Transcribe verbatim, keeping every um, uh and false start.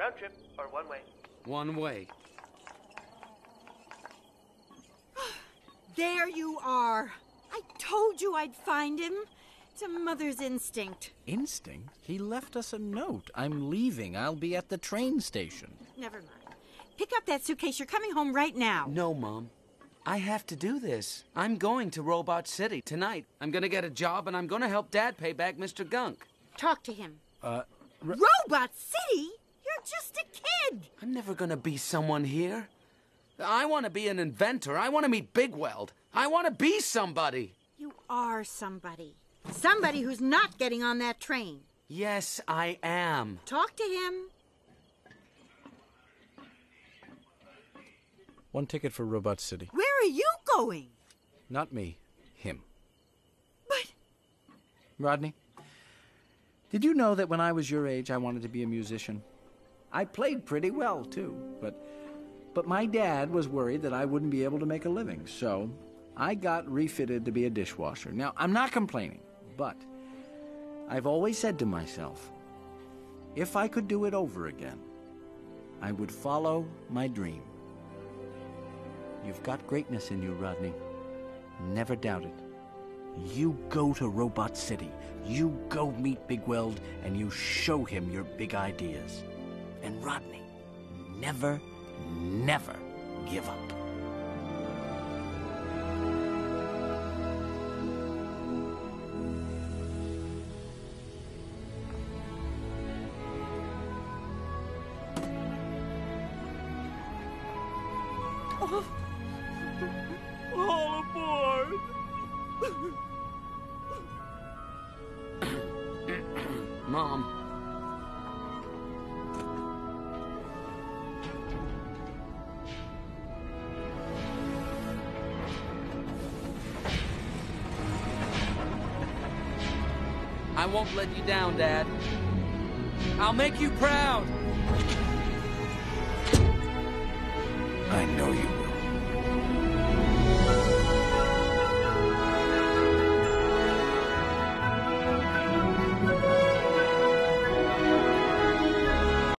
Round trip or one way? One way. There you are. I told you I'd find him. It's a mother's instinct. Instinct? He left us a note. I'm leaving. I'll be at the train station. Never mind. Pick up that suitcase. You're coming home right now. No, Mom. I have to do this. I'm going to Robot City tonight. I'm going to get a job, and I'm going to help Dad pay back Mister Gunk. Talk to him. Uh, r- Robot City? You're just a kid. I'm never going to be someone here. I want to be an inventor. I want to meet Bigweld. I want to be somebody. You are somebody. Somebody who's not getting on that train. Yes, I am. Talk to him. One ticket for Robot City. Where are you going? Not me. Him. But... Rodney, did you know that when I was your age, I wanted to be a musician? I played pretty well, too, but... But my dad was worried that I wouldn't be able to make a living, so I got refitted to be a dishwasher. Now, I'm not complaining, but I've always said to myself, if I could do it over again, I would follow my dream. You've got greatness in you, Rodney. Never doubt it. You go to Robot City. You go meet Bigweld, and you show him your big ideas. And Rodney, never, never give up. Oh. All aboard! Mom. I won't let you down, Dad. I'll make you proud. I know you will.